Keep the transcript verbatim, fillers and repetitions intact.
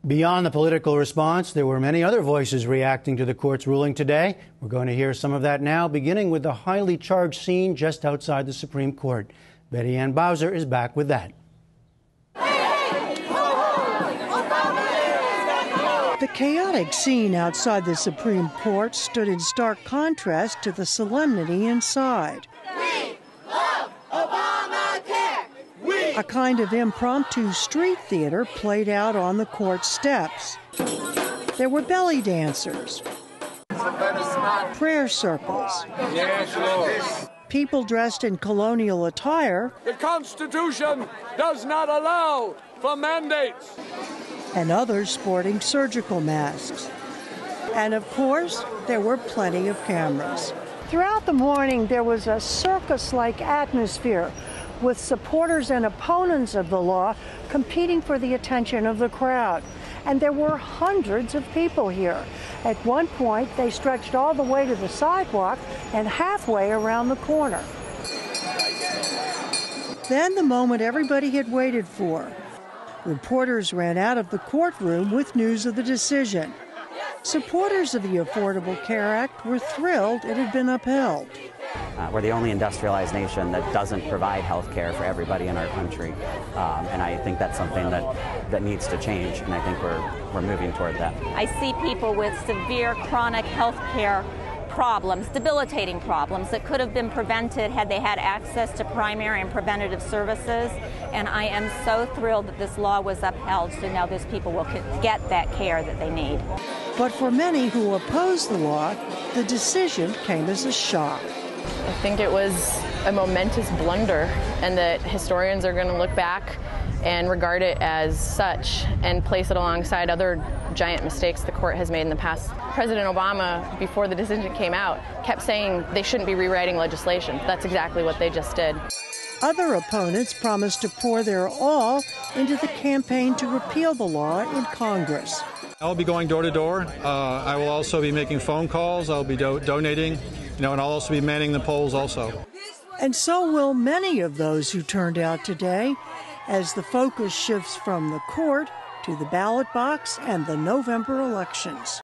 Beyond the political response, there were many other voices reacting to the court's ruling today. We're going to hear some of that now, beginning with the highly charged scene just outside the Supreme Court. Betty Ann Bowser is back with that. The chaotic scene outside the Supreme Court stood in stark contrast to the solemnity inside. We love Obamacare! We A kind of impromptu street theater played out on the court steps. There were belly dancers, prayer circles, yes, Lord. people dressed in colonial attire. The Constitution does not allow for mandates. And others sporting surgical masks. And of course, there were plenty of cameras. Throughout the morning, there was a circus-like atmosphere with supporters and opponents of the law competing for the attention of the crowd. And there were hundreds of people here. At one point, they stretched all the way to the sidewalk and halfway around the corner. Then the moment everybody had waited for. Reporters ran out of the courtroom with news of the decision. Supporters of the Affordable Care Act were thrilled it had been upheld. Uh, we're the only industrialized nation that doesn't provide health care for everybody in our country. Um, and I think that's something that, that needs to change, and I think we're, we're moving toward that. I see people with severe chronic health care problems, debilitating problems that could have been prevented had they had access to primary and preventative services. And I am so thrilled that this law was upheld, so now those people will get that care that they need. But for many who oppose the law, the decision came as a shock. I think it was a momentous blunder, and that historians are going to look back and regard it as such and place it alongside other giant mistakes the court has made in the past. President Obama, before the decision came out, kept saying they shouldn't be rewriting legislation. That's exactly what they just did. Other opponents promised to pour their all into the campaign to repeal the law in Congress. I'll be going door to door. Uh, I will also be making phone calls. I'll be do- donating, you know, and I'll also be manning the polls also. And so will many of those who turned out today, as the focus shifts from the court to the ballot box and the November elections.